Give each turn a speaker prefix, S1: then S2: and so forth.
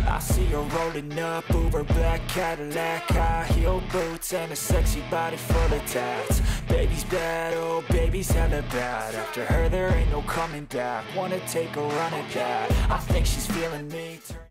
S1: I see her rolling up, Uber black Cadillac, high heel boots and a sexy body full of tats. Baby's bad, oh baby's hella bad. After her there ain't no coming back. Wanna take a run at that. I think she's feeling me.